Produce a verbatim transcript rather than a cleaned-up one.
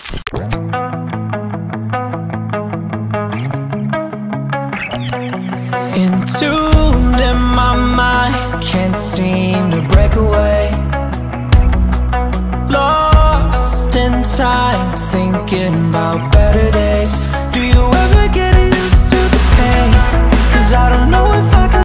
Entombed in my mind, can't seem to break away. Lost in time, thinking about better days. Do you ever get used to the pain? 'Cause I don't know